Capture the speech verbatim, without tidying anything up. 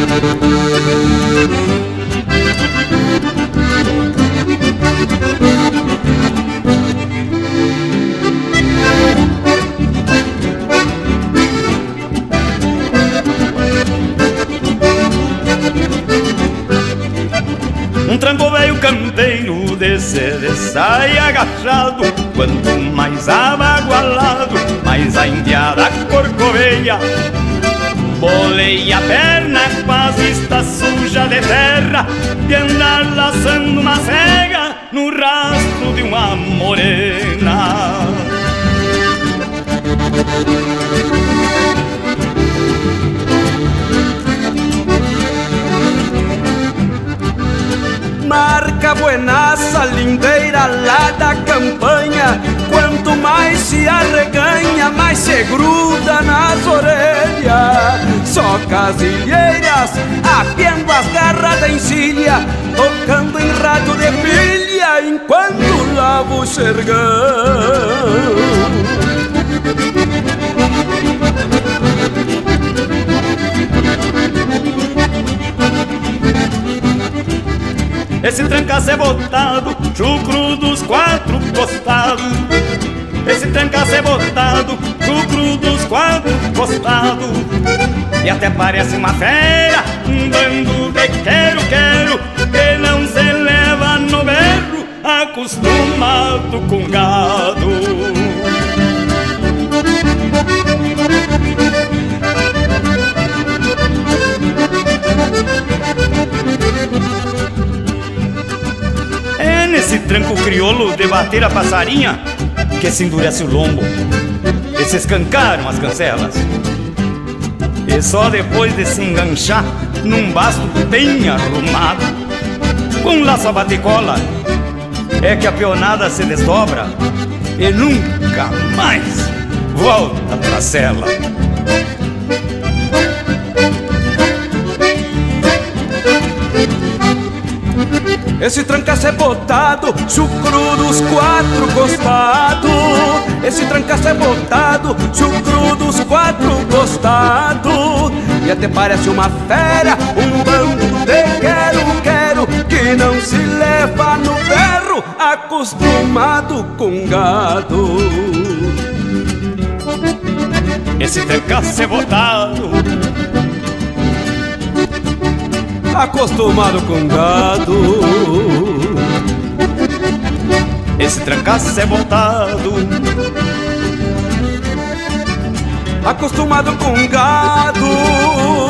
Um tranco velho campeiro desse de sai agachado, quanto mais abagualado, mais a indiada corcoveia. Bolei a perna, quase está suja de terra, de andar laçando uma cega no rastro de uma morena. Marca buenaça, lindeira lá da campanha, quanto mais se arreganha, mais se gruda nas orelhas. Só casilheiras, apiando as garras da encilha, tocando em rádio de pilha, enquanto lavo o xergão. Esse trancaço é botado, chucro dos quatro costados. Esse trancaço é botado, chucro dos quatro costados. E até parece uma fera, um bando de quero-quero, que não se leva no berro, acostumado com gado. É nesse tranco crioulo de bater a passarinha que se endurece o lombo e se escancaram as cancelas. E só depois de se enganchar num basto bem arrumado, com laço a bate-cola, é que a peonada se desdobra e nunca mais volta pra cela. Esse trancaço é botado, chucro dos quatro costados. Esse trancaço é botado, chucro dos quatro costados. E até parece uma fera, um bando de quero-quero, que não se leva no berro, acostumado com gado. Esse trancaço é botado, acostumado com gado. Esse trancaço é botado, acostumado com gado.